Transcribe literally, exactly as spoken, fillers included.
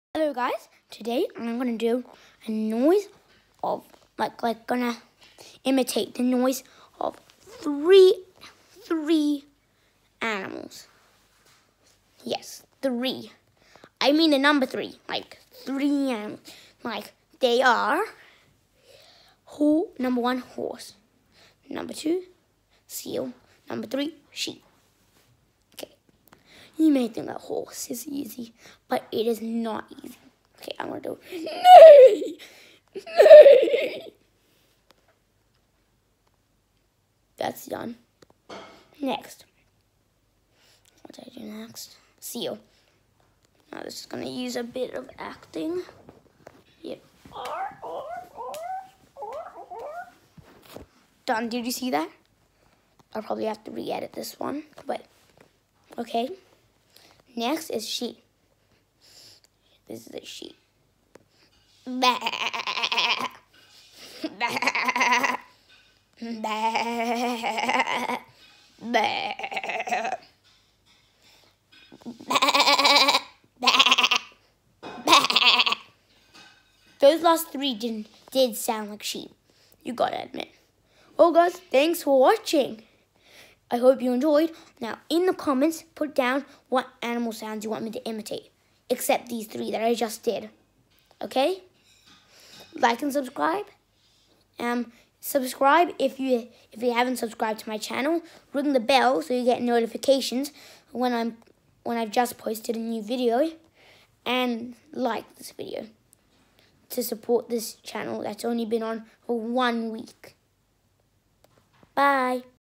Hello guys, today I'm gonna do a noise of like like gonna imitate the noise of three three animals. Yes, three. I mean the number three, like three animals. Like they are ho number one horse, number two seal, number three sheep. You may think that horse is easy, but it is not easy. Okay, I'm gonna do neigh, neigh. That's done. Next, what did I do next? Seal. Now this is gonna use a bit of acting. Yeah. Done. Did you see that? I'll probably have to re-edit this one, but okay. Next is sheep. This is a sheep. Bah. Bah. Bah. Bah. Bah. Those last three didn't did sound like sheep. You gotta admit. Well guys, thanks for watching. I hope you enjoyed. Now, in the comments, put down what animal sounds you want me to imitate, except these three that I just did. Okay? Like and subscribe. Um, subscribe if you if you haven't subscribed to my channel. Ring the bell so you get notifications when I'm when I've just posted a new video. And like this video to support this channel that's only been on for one week. Bye.